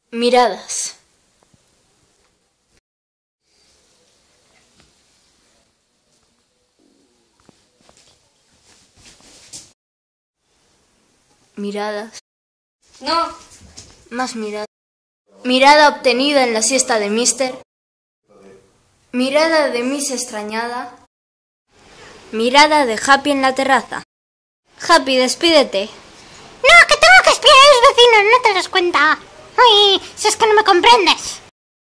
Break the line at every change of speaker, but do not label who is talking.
Miradas. Miradas.
No.
Más miradas. Mirada obtenida en la siesta de Mister. Mirada de Miss extrañada. Mirada de Happy en la terraza. Happy, despídete.
No, que tengo que espiar a los vecinos, no te das cuenta. Ay, si es que no me comprendes.